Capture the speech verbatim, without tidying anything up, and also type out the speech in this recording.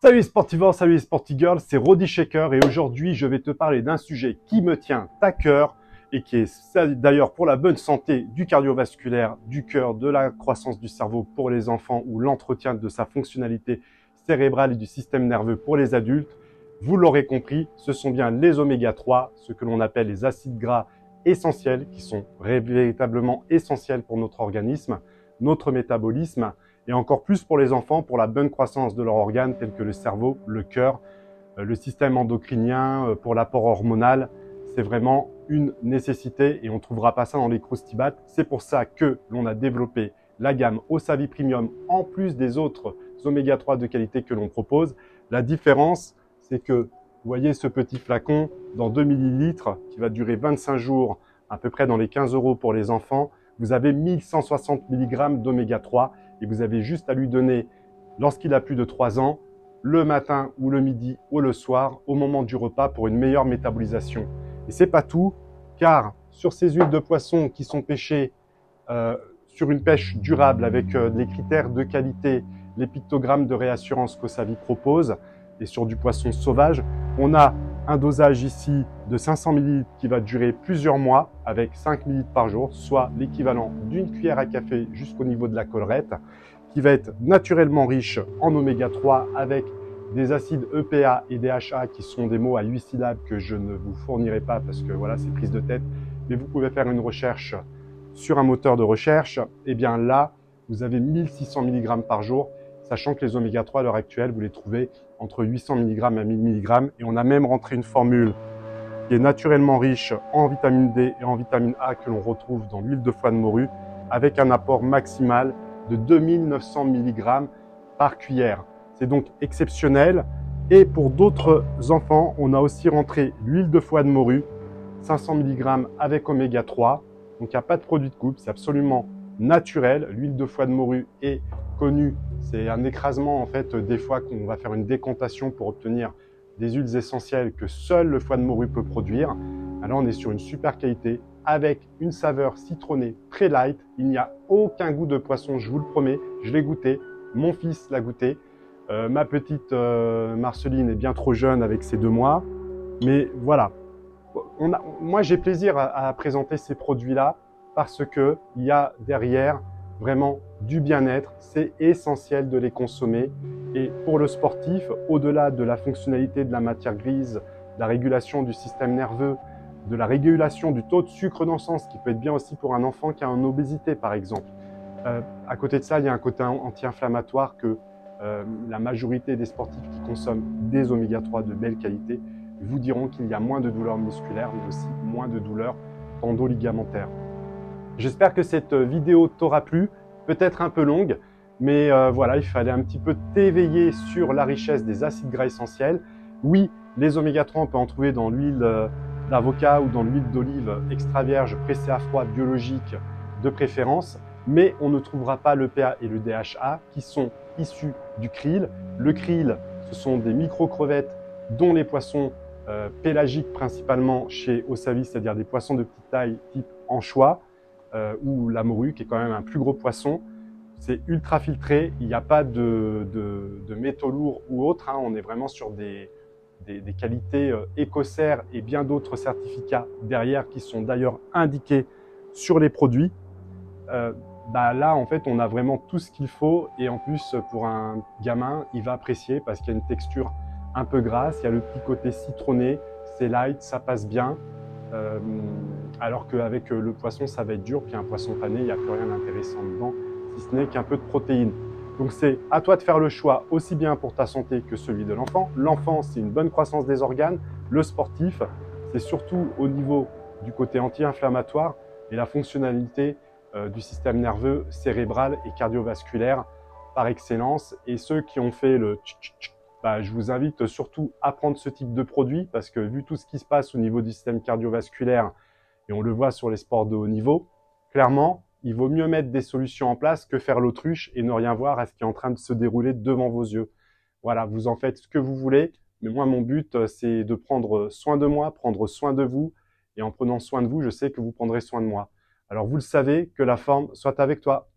Salut les sportivores, salut les sportigirls, c'est Roddy Shaker et aujourd'hui je vais te parler d'un sujet qui me tient à cœur et qui est d'ailleurs pour la bonne santé du cardiovasculaire, du cœur, de la croissance du cerveau pour les enfants ou l'entretien de sa fonctionnalité cérébrale et du système nerveux pour les adultes. Vous l'aurez compris, ce sont bien les oméga trois, ce que l'on appelle les acides gras essentiels qui sont véritablement essentiels pour notre organisme, notre métabolisme et encore plus pour les enfants, pour la bonne croissance de leurs organes tels que le cerveau, le cœur, le système endocrinien, pour l'apport hormonal. C'est vraiment une nécessité et on ne trouvera pas ça dans les croustibates. C'est pour ça que l'on a développé la gamme Osavi Premium en plus des autres oméga trois de qualité que l'on propose. La différence, c'est que vous voyez ce petit flacon dans deux millilitres qui va durer vingt-cinq jours, à peu près dans les quinze euros pour les enfants. Vous avez mille cent soixante milligrammes d'oméga trois et vous avez juste à lui donner, lorsqu'il a plus de trois ans, le matin ou le midi ou le soir, au moment du repas pour une meilleure métabolisation. Et c'est pas tout, car sur ces huiles de poisson qui sont pêchées euh, sur une pêche durable avec euh, les critères de qualité, les pictogrammes de réassurance qu'Osavi propose, et sur du poisson sauvage, on a un dosage ici de cinq cents millilitres qui va durer plusieurs mois avec cinq millilitres par jour, soit l'équivalent d'une cuillère à café jusqu'au niveau de la collerette, qui va être naturellement riche en oméga trois avec des acides E P A et D H A qui sont des mots à huit syllabes que je ne vous fournirai pas parce que voilà, c'est prise de tête, mais vous pouvez faire une recherche sur un moteur de recherche. Et bien là, vous avez mille six cents milligrammes par jour, sachant que les oméga trois à l'heure actuelle, vous les trouvez entre huit cents milligrammes à mille milligrammes. Et on a même rentré une formule qui est naturellement riche en vitamine D et en vitamine A que l'on retrouve dans l'huile de foie de morue avec un apport maximal de deux mille neuf cents milligrammes par cuillère. C'est donc exceptionnel. Et pour d'autres enfants, on a aussi rentré l'huile de foie de morue, cinq cents milligrammes avec oméga trois. Donc il n'y a pas de produit de coupe, c'est absolument naturel. L'huile de foie de morue est connue. C'est un écrasement en fait des fois qu'on va faire une décantation pour obtenir des huiles essentielles que seul le foie de morue peut produire. Alors on est sur une super qualité avec une saveur citronnée très light. Il n'y a aucun goût de poisson, je vous le promets. Je l'ai goûté, mon fils l'a goûté. Euh, ma petite euh, Marceline est bien trop jeune avec ses deux mois. Mais voilà, on a, moi j'ai plaisir à, à présenter ces produits-là parce que il y a derrière vraiment du bien-être, c'est essentiel de les consommer. Et pour le sportif, au-delà de la fonctionnalité de la matière grise, de la régulation du système nerveux, de la régulation du taux de sucre dans le sang, ce qui peut être bien aussi pour un enfant qui a une obésité par exemple. Euh, à côté de ça, il y a un côté anti-inflammatoire que euh, la majorité des sportifs qui consomment des oméga trois de belle qualité vous diront qu'il y a moins de douleurs musculaires, mais aussi moins de douleurs tendo-ligamentaires. J'espère que cette vidéo t'aura plu, peut-être un peu longue, mais euh, voilà, il fallait un petit peu t'éveiller sur la richesse des acides gras essentiels. Oui, les oméga trois, on peut en trouver dans l'huile euh, d'avocat ou dans l'huile d'olive extra vierge, pressée à froid, biologique de préférence, mais on ne trouvera pas l'E P A et le D H A qui sont issus du krill. Le krill, ce sont des micro-crevettes dont les poissons euh, pélagiques principalement chez Osavi, c'est-à-dire des poissons de petite taille type anchois, Euh, ou la morue qui est quand même un plus gros poisson. C'est ultra filtré, il n'y a pas de, de, de métaux lourds ou autres, hein. On est vraiment sur des, des, des qualités euh, écossaires et bien d'autres certificats derrière qui sont d'ailleurs indiqués sur les produits. Euh, bah là en fait on a vraiment tout ce qu'il faut et en plus pour un gamin il va apprécier parce qu'il y a une texture un peu grasse, il y a le petit côté citronné, c'est light, ça passe bien. Euh, alors qu'avec le poisson ça va être dur, puis un poisson pané il n'y a plus rien d'intéressant dedans si ce n'est qu'un peu de protéines. Donc c'est à toi de faire le choix aussi bien pour ta santé que celui de l'enfant. L'enfant c'est une bonne croissance des organes, le sportif c'est surtout au niveau du côté anti-inflammatoire et la fonctionnalité euh, du système nerveux cérébral et cardiovasculaire par excellence. Et ceux qui ont fait le tch tch tch, bah, je vous invite surtout à prendre ce type de produit parce que vu tout ce qui se passe au niveau du système cardiovasculaire, et on le voit sur les sports de haut niveau, clairement, il vaut mieux mettre des solutions en place que faire l'autruche et ne rien voir à ce qui est en train de se dérouler devant vos yeux. Voilà, vous en faites ce que vous voulez, mais moi, mon but, c'est de prendre soin de moi, prendre soin de vous, et en prenant soin de vous, je sais que vous prendrez soin de moi. Alors, vous le savez, que la forme soit avec toi.